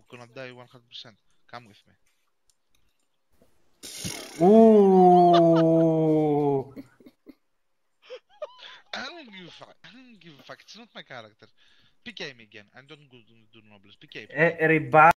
gonna die 100%. Come with me. Ooh. I don't give a fuck. I don't give a fuck. It's not my character. PK me again. I don't do nobles. PK me. Everybody.